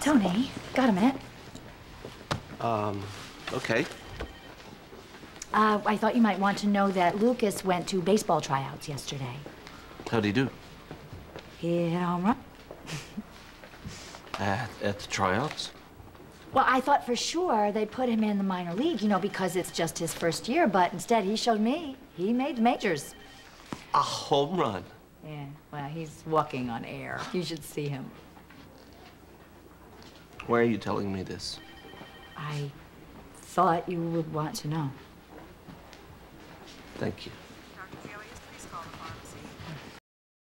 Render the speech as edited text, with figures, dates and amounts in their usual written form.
Tony, got a minute? Okay. I thought you might want to know that Lucas went to baseball tryouts yesterday. How'd he do? He hit a home run. At the tryouts? Well, I thought for sure they'd put him in the minor league, you know, because it's just his first year, but instead he showed me he made the majors. A home run? Yeah, well, he's walking on air. You should see him. Why are you telling me this? I thought you would want to know. Thank you.